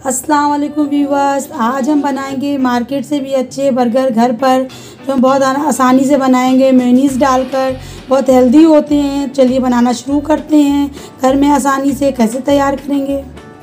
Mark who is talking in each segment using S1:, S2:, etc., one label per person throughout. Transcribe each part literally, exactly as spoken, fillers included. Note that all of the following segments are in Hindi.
S1: अस्सलाम वालेकुम व्यूअर्स, आज हम बनाएंगे मार्केट से भी अच्छे बर्गर घर पर, जो हम बहुत आसानी से बनाएंगे मेयोनीज़ डालकर। बहुत हेल्दी होते हैं। चलिए बनाना शुरू करते हैं। घर में आसानी से कैसे तैयार करेंगे।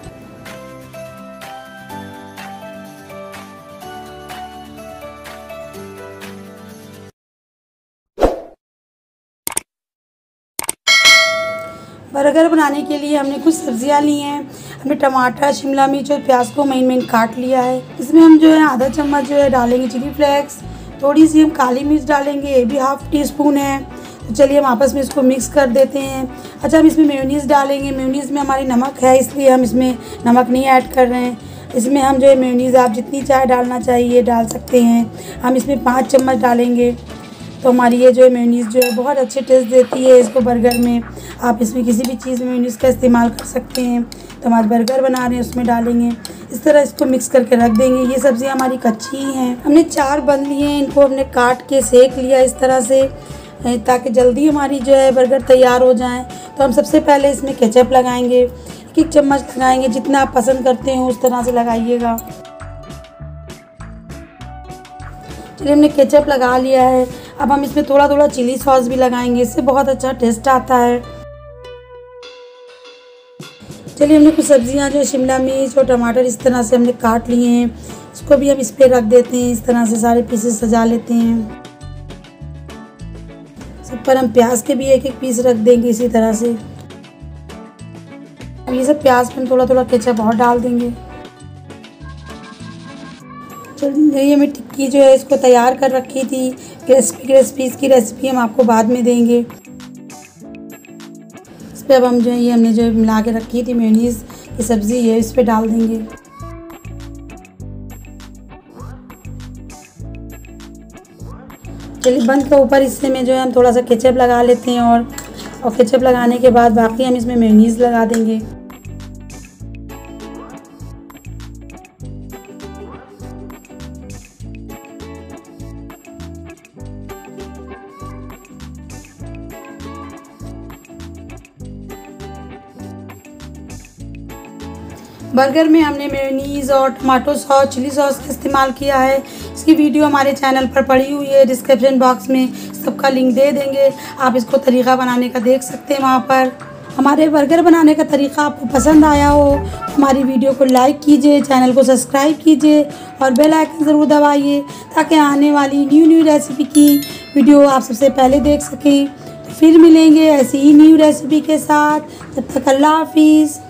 S1: बर्गर बनाने के लिए हमने कुछ सब्जियां ली हैं। हमने टमाटर, शिमला मिर्च और प्याज को महीन महीन काट लिया है। इसमें हम जो है आधा चम्मच जो है डालेंगे चिली फ्लेक्स, थोड़ी सी हम काली मिर्च डालेंगे, ये भी हाफ़ टी स्पून है। तो चलिए हम आपस में इसको मिक्स कर देते हैं। अच्छा, हम इसमें मेयोनीज़ डालेंगे। मेयोनीज़ में हमारी नमक है, इसलिए हम इसमें नमक नहीं ऐड कर रहे हैं। इसमें हम जो है मेयोनीज़ आप जितनी चाहे डालना चाहिए डाल सकते हैं। हम इसमें पाँच चम्मच डालेंगे, तो हमारी ये जो है मेयोनीज़ जो है बहुत अच्छे टेस्ट देती है इसको बर्गर में। आप इसमें किसी भी चीज़ में मेयोनीज़ का इस्तेमाल कर सकते हैं। तो हम आज बर्गर बना रहे हैं, उसमें डालेंगे। इस तरह इसको मिक्स करके रख देंगे। ये सब्ज़ियाँ हमारी कच्ची ही हैं। हमने चार बन लिए हैं, इनको हमने काट के सेक लिया इस तरह से, ताकि जल्दी हमारी जो है बर्गर तैयार हो जाए। तो हम सबसे पहले इसमें केचप लगाएंगे। एक एक चम्मच लगाएंगे, जितना आप पसंद करते हैं उस तरह से लगाइएगा। चलिए हमने केचप लगा लिया है। अब हम इसमें थोड़ा थोड़ा चिली सॉस भी लगाएंगे, इससे बहुत अच्छा टेस्ट आता है। चलिए हमने कुछ सब्जियां जो शिमला मिर्च और टमाटर इस तरह से हमने काट लिए हैं, इसको भी हम इस पर रख देते हैं। इस तरह से सारे पीसेस सजा लेते हैं। सब पर हम प्याज के भी एक एक पीस रख देंगे इसी तरह से। अब ये सब प्याज पर थोड़ा थोड़ा केचप और डाल देंगे। चलिए हमें टिक्की जो है इसको तैयार कर रखी थी, क्रिस्पी क्रिस्पी। इसकी रेसिपी हम आपको बाद में देंगे। इस पर अब हम जो है ये हमने जो मिला के रखी थी मेयोनीज़ की सब्ज़ी है, इस पर डाल देंगे। चलिए बंद के ऊपर हिस्से में जो है हम थोड़ा सा केचप लगा लेते हैं, और और केचप लगाने के बाद बाकी हम इसमें मेयोनीज़ लगा देंगे। बर्गर में हमने मेयोनीज़ और टमाटो सॉस, चिली सॉस का इस्तेमाल किया है। इसकी वीडियो हमारे चैनल पर पड़ी हुई है, डिस्क्रिप्शन बॉक्स में सबका लिंक दे देंगे। आप इसको तरीक़ा बनाने का देख सकते हैं वहाँ पर। हमारे बर्गर बनाने का तरीक़ा आपको पसंद आया हो तो हमारी वीडियो को लाइक कीजिए, चैनल को सब्सक्राइब कीजिए और बेल आइकन ज़रूर दबाइए, ताकि आने वाली न्यू न्यू रेसिपी की वीडियो आप सबसे पहले देख सकें। तो फिर मिलेंगे ऐसी ही न्यू रेसिपी के साथ। तब तक अल्लाह हाफिज़।